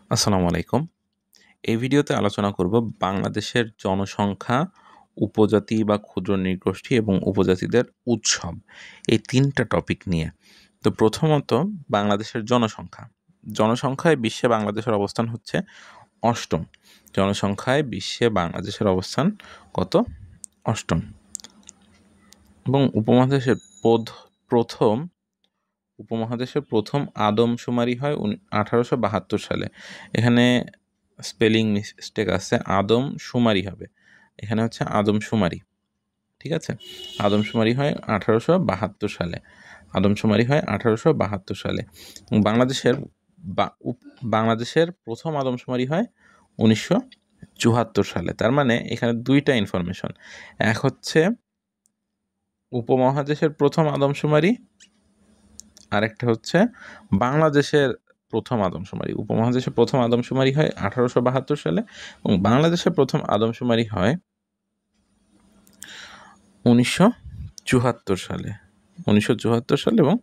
আসসালামু আলাইকুম। এই ভিডিওতে আলোচনা করব বাংলাদেশের জনসংখ্যা, উপজাতি বা ক্ষুদ্র নৃগোষ্ঠী এবং উপজাতিদের উৎসব। এই ৩ টা টপিক নিয়ে। তো প্রথমত বাংলাদেশের জনসংখ্যা। জনসংখ্যায় বিশ্বে বাংলাদেশের অবস্থান হচ্ছে ৮ম। জনসংখ্যায় বিশ্বে বাংলাদেশের অবস্থান কত? ৮ম। এবং প্রথম উপমহাদেশের প্রথম আদমশুমারি হয় ১৮৭২ সালে। এখানে স্পেলিং মিস্টেক আছে, আদমশুমারি হবে, এখানে হচ্ছে আদমশুমারি। ঠিক আছে, আদমশুমারি হয় ১৮৭২ সালে। আদমশুমারি হয় ১৮৭২ সালে। এবং বাংলাদেশের প্রথম আদমশুমারি হয় ১৯৭৪ সালে। তার মানে এখানে ২টা ইনফরমেশন। এক হচ্ছে উপমহাদেশের প্রথম আদমশুমারি, আরেকটা হচ্ছে বাংলাদেশের প্রথম আদমশুমারি। উপমহাদেশের প্রথম আদমশুমারি হয় ১৮৭২ সালে এবং বাংলাদেশের প্রথম আদমশুমারি হয় ১৯৭৪ সালে। ১৯৭৪ সাল এবং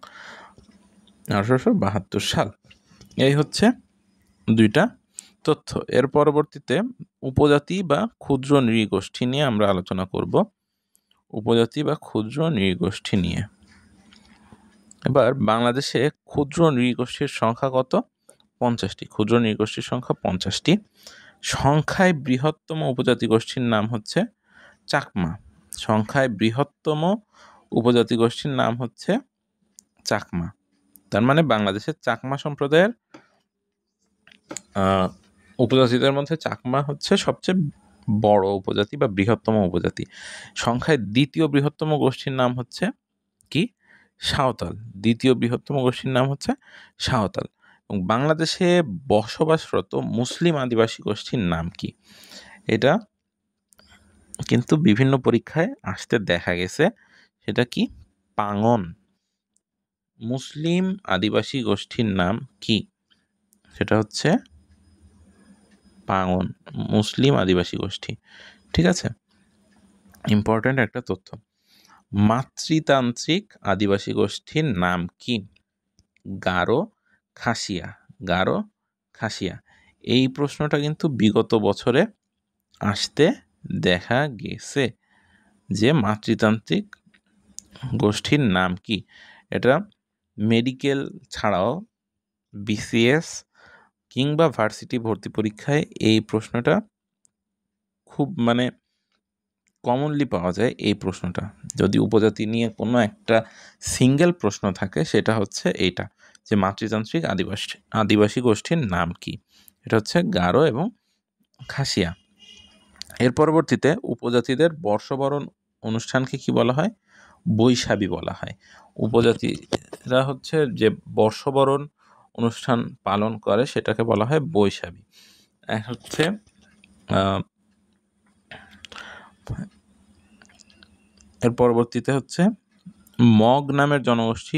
১৮৭২ সাল। এই হচ্ছে ২টা তথ্য। এর পরবর্তীতে উপজাতি বা ক্ষুদ্র নৃগোষ্ঠী নিয়ে আমরা আলোচনা করব। উপজাতি বা ক্ষুদ্র নৃগোষ্ঠী নিয়ে। এবার বাংলাদেশে ক্ষুদ্র নৃগোষ্ঠীর সংখ্যা কত? ৫০টি। ক্ষুদ্র নৃগোষ্ঠীর সংখ্যা ৫০টি। সংখ্যায় বৃহত্তম উপজাতি গোষ্ঠীর নাম হচ্ছে চাকমা। সংখ্যায় বৃহত্তম উপজাতি গোষ্ঠীর নাম হচ্ছে চাকমা। তার মানে বাংলাদেশের চাকমা সম্প্রদায়ের উপজাতিদের মধ্যে চাকমা হচ্ছে সবচেয়ে বড় উপজাতি বা বৃহত্তম উপজাতি। সংখ্যায় দ্বিতীয় বৃহত্তম গোষ্ঠীর নাম হচ্ছে কি? সাঁওতাল। দ্বিতীয় বৃহত্তম গোষ্ঠীর নাম হচ্ছে সাঁওতাল। এবং বাংলাদেশে বসবাসরত মুসলিম আদিবাসী গোষ্ঠীর নাম কি? এটা কিন্তু বিভিন্ন পরীক্ষায় আসতে দেখা গেছে। সেটা কি? পাঙ্গন। মুসলিম আদিবাসী গোষ্ঠীর নাম কি? সেটা হচ্ছে পাঙ্গন, মুসলিম আদিবাসী গোষ্ঠী। ঠিক আছে, ইম্পর্ট্যান্ট একটা তথ্য। মাতৃতান্ত্রিক আদিবাসী গোষ্ঠীর নাম কি? গারো, খাসিয়া। গারো, খাসিয়া। এই প্রশ্নটা কিন্তু বিগত বছরে আসতে দেখা গেছে যে মাতৃতান্ত্রিক গোষ্ঠীর নাম কি। এটা মেডিকেল ছাড়াও বিসিএস কিংবা ভার্সিটি ভর্তি পরীক্ষায় এই প্রশ্নটা খুব কমনলি পাওয়া যায়। এই প্রশ্নটা যদি উপজাতি নিয়ে কোনো একটা সিঙ্গেল প্রশ্ন থাকে সেটা হচ্ছে এইটা, যে মাতৃতান্ত্রিক আদিবাসী গোষ্ঠীর নাম কি। এটা হচ্ছে গারো এবং খাসিয়া। এর পরবর্তীতে উপজাতিদের বর্ষবরণ অনুষ্ঠানকে কি বলা হয়? বৈশাখী বলা হয়। উপজাতিরা হচ্ছে যে বর্ষবরণ অনুষ্ঠান পালন করে সেটাকে বলা হয় বৈশাখী। হচ্ছে এর পরবর্তীতে হচ্ছে মগ নামের জনগোষ্ঠী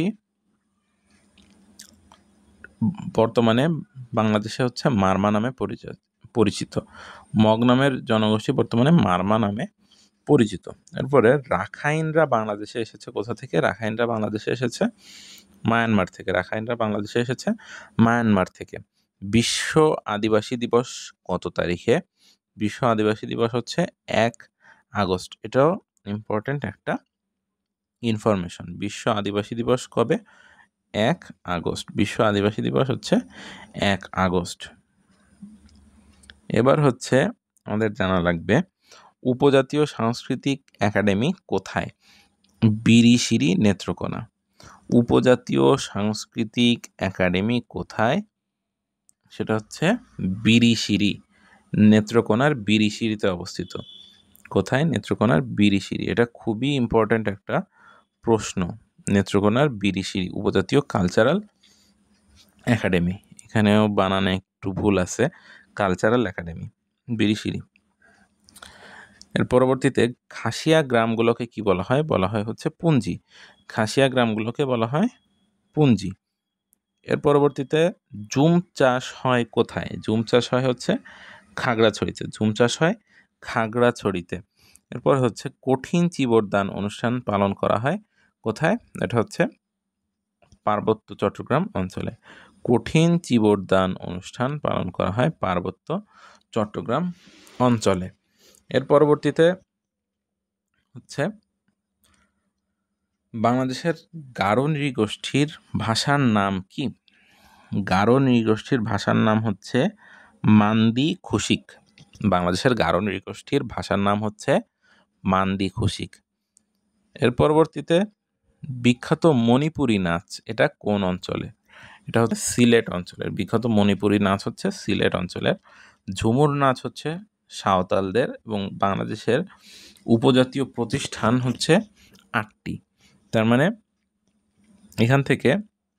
বর্তমানে বাংলাদেশে হচ্ছে মারমা নামে পরিচিত। মগ নামের জনগোষ্ঠী বর্তমানে মারমা নামে পরিচিত। এরপরে রাখাইনরা বাংলাদেশে এসেছে কোথা থেকে? রাখাইনরা বাংলাদেশে এসেছে মায়ানমার থেকে। রাখাইনরা বাংলাদেশে এসেছে মায়ানমার থেকে। বিশ্ব আদিবাসী দিবস কত তারিখে? বিশ্ব আদিবাসী দিবস হচ্ছে ১ আগস্ট। এটাও ইম্পর্টেন্ট একটা ইনফরমেশন। বিশ্ব আদিবাসী দিবস কবে? ১ আগস্ট। বিশ্ব আদিবাসী দিবস হচ্ছে ১ আগস্ট। এবার হচ্ছে আমাদের জানা লাগবে উপজাতীয় সাংস্কৃতিক একাডেমি কোথায়? বিরিশিরি, নেত্রকোনা। উপজাতীয় সাংস্কৃতিক একাডেমি কোথায়? সেটা হচ্ছে বিরিশিরি, নেত্রকোনার বিরিশিরিতে অবস্থিত। কোথায়? নেত্রকোনার বিরিশিরি। এটা খুবই ইম্পর্ট্যান্ট একটা প্রশ্ন। নেত্রকোনার বিরিশিরি উপজাতীয় কালচারাল একাডেমি। এখানেও বানানে একটু ভুল আছে, কালচারাল একাডেমি বিরিশিরি। এর পরবর্তীতে খাসিয়া গ্রামগুলোকে কি বলা হয়? বলা হয় হচ্ছে পুঞ্জি। খাসিয়া গ্রামগুলোকে বলা হয় পুঞ্জি। এর পরবর্তীতে জুম চাষ হয় কোথায়? জুম চাষ হয় হচ্ছে খাগড়াছড়িতে। জুম চাষ হয় খাগড়াছড়িতে। এরপর হচ্ছে কঠিন চিবরদান অনুষ্ঠান পালন করা হয় কোথায়? এটা হচ্ছে পার্বত্য চট্টগ্রাম অঞ্চলে। কঠিন চীবরদান অনুষ্ঠান পালন করা হয় পার্বত্য চট্টগ্রাম অঞ্চলে। এর পরবর্তীতে হচ্ছে বাংলাদেশের গারো নৃগোষ্ঠীর ভাষার নাম কি? গারো নৃগোষ্ঠীর ভাষার নাম হচ্ছে মান্দি খুশিক। বাংলাদেশের গারো নৃগোষ্ঠীর ভাষার নাম হচ্ছে মান্দি খুশিক। এর পরবর্তীতে বিখ্যাত মণিপুরী নাচ, এটা কোন অঞ্চলে? এটা হচ্ছে সিলেট অঞ্চলের। বিখ্যাত মণিপুরী নাচ হচ্ছে সিলেট অঞ্চলের। ঝুমুর নাচ হচ্ছে সাঁওতালদের, এবং বাংলাদেশের উপজাতীয় প্রতিষ্ঠান হচ্ছে 8টি। তার মানে এখান থেকে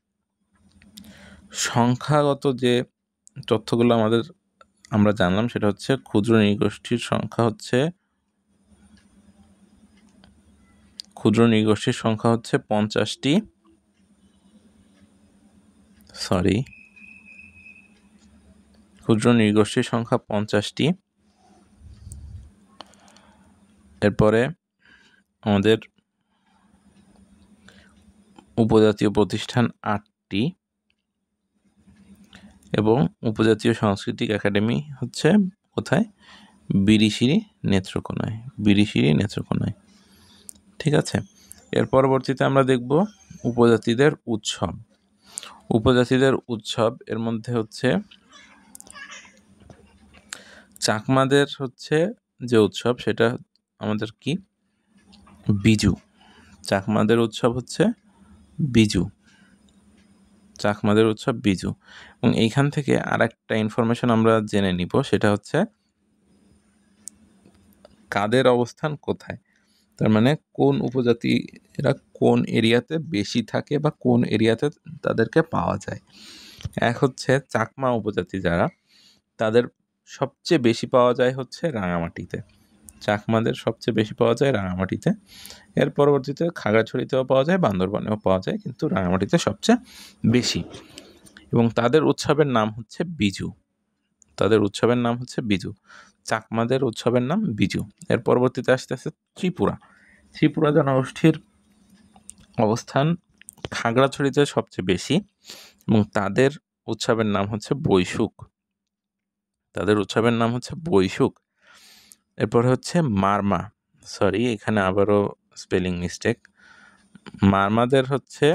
সংখ্যাগত যে তথ্যগুলো আমরা জানলাম সেটা হচ্ছে ক্ষুদ্র নৃগোষ্ঠীর সংখ্যা হচ্ছে 50টি। ক্ষুদ্র নৃগোষ্ঠীর সংখ্যা 50টি। এরপরে আমাদের উপজাতীয় প্রতিষ্ঠান 8টি, এবং উপজাতীয় সাংস্কৃতিক একাডেমি হচ্ছে কোথায়? বিরিশিরি নেত্রকোনায়। ঠিক আছে। এর পরবর্তীতে আমরা দেখব উপজাতিদের উৎসব। এর মধ্যে হচ্ছে চাকমাদের হচ্ছে যে উৎসব সেটা আমাদের কি? বিজু। চাকমাদের উৎসব হচ্ছে বিজু। এবং এইখান থেকে আর একটা ইনফরমেশন আমরা জেনে নিব, সেটা হচ্ছে কাদের অবস্থান কোথায়। তার মানে কোন উপজাতিরা কোন এরিয়াতে বেশি থাকে বা কোন এরিয়াতে তাদেরকে পাওয়া যায়। এক হচ্ছে চাকমা উপজাতি, যারা তাদের সবচেয়ে বেশি পাওয়া যায় হচ্ছে রাঙামাটিতে। চাকমাদের সবচেয়ে বেশি পাওয়া যায় রাঙামাটিতে। এর পরবর্তীতে খাগড়াছড়িতেও পাওয়া যায়, বান্দরবানেও পাওয়া যায়, কিন্তু রাঙামাটিতে সবচেয়ে বেশি। এবং তাদের উৎসবের নাম হচ্ছে বিজু। চাকমাদের উৎসবের নাম বিজু। এর পরবর্তীতে আসতে ত্রিপুরা জনগোষ্ঠীর অবস্থান খাগড়াছড়িতে সবচেয়ে বেশি, এবং তাদের উৎসবের নাম হচ্ছে বৈশুক। এরপরে হচ্ছে মারমা, এখানে আবারও স্পেলিং মিস্টেক। মারমাদের হচ্ছে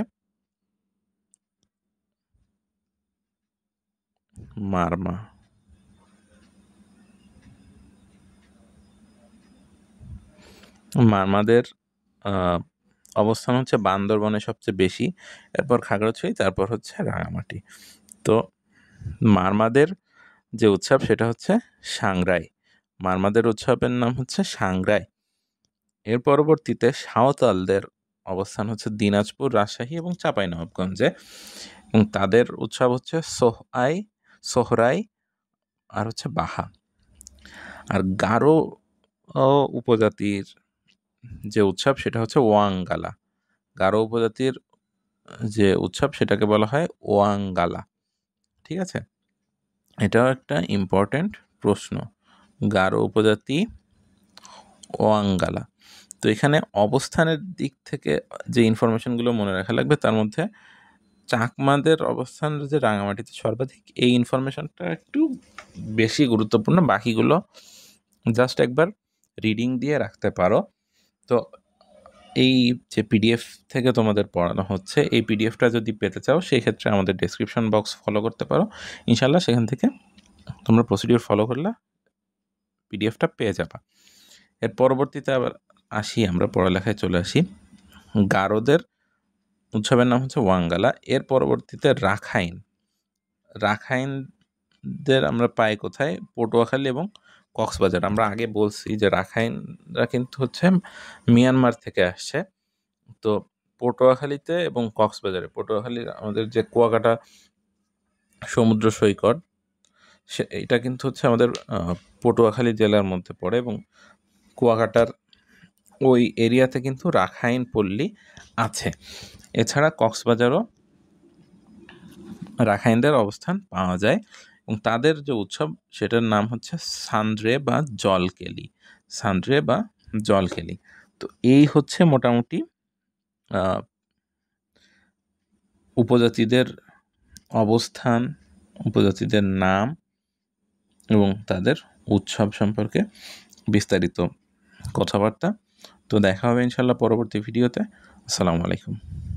মারমাদের অবস্থান হচ্ছে বান্দরবনে সবচেয়ে বেশি, এরপর খাগড়াছড়ি, তারপর হচ্ছে রাঙামাটি। তো মারমাদের যে উৎসব সেটা হচ্ছে সাংগ্রাই। মারমাদের উৎসবের নাম হচ্ছে সাংগ্রাই। এর পরবর্তীতে সাঁওতালদের অবস্থান হচ্ছে দিনাজপুর, রাজশাহী এবং চাঁপাইনবাবগঞ্জে, এবং তাদের উৎসব হচ্ছে সোহরাই আর হচ্ছে বাহা। আর গারো উপজাতির যে উৎসব সেটা হচ্ছে ওয়াঙ্গালা। গারো উপজাতির যে উৎসব সেটাকে বলা হয় ওয়াঙ্গালা। ঠিক আছে, এটাও একটা ইম্পর্টেন্ট প্রশ্ন। গারো উপজাতি ওয়াঙ্গালা। তো এখানে অবস্থানের দিক থেকে যে ইনফরমেশনগুলো মনে রাখা লাগবে, তার মধ্যে চাকমাদের অবস্থান যে রাঙামাটিতে সর্বাধিক, এই ইনফরমেশনটা একটু বেশি গুরুত্বপূর্ণ। বাকিগুলো জাস্ট একবার রিডিং দিয়ে রাখতে পারো। তো এই যে পিডিএফ থেকে তোমাদের পড়ানো হচ্ছে, এই পিডিএফটা যদি পেতে চাও সেই ক্ষেত্রে আমাদের ডেসক্রিপশন বক্স ফলো করতে পারো। ইনশাল্লাহ সেখান থেকে তোমরা প্রসিডিওর ফলো করলে পিডিএফটা পেয়ে যাবা। এর পরবর্তীতে আবার আমরা পড়ালেখায় চলে আসি। গারোদের উৎসবের নাম হচ্ছে ওয়াঙ্গালা। এর পরবর্তীতে রাখাইনদের আমরা পাই কোথায়? পটুয়াখালী এবং কক্সবাজার। আমরা আগে বলছি যে রাখাইনরা কিন্তু হচ্ছে মিয়ানমার থেকে আসছে। তো পটুয়াখালীতে এবং পটুয়াখালীর আমাদের যে কুয়াকাটা সমুদ্র সৈকত, এটা কিন্তু হচ্ছে আমাদের পটুয়াখালী জেলার মধ্যে পড়ে, এবং কুয়াকাটার ওই এরিয়াতে কিন্তু রাখাইন পল্লী আছে। এছাড়া কক্সবাজারও রাখাইনদের অবস্থান পাওয়া যায়, এবং তাদের যে উৎসব সেটার নাম হচ্ছে সান্দ্রে বা জলকেলি। তো এই হচ্ছে মোটামুটি উপজাতিদের অবস্থান, উপজাতিদের নাম এবং তাদের উৎসব সম্পর্কে বিস্তারিত কথাবার্তা। তো দেখা হবে ইনশাল্লাহ পরবর্তী ভিডিওতে। আসসালামু আলাইকুম।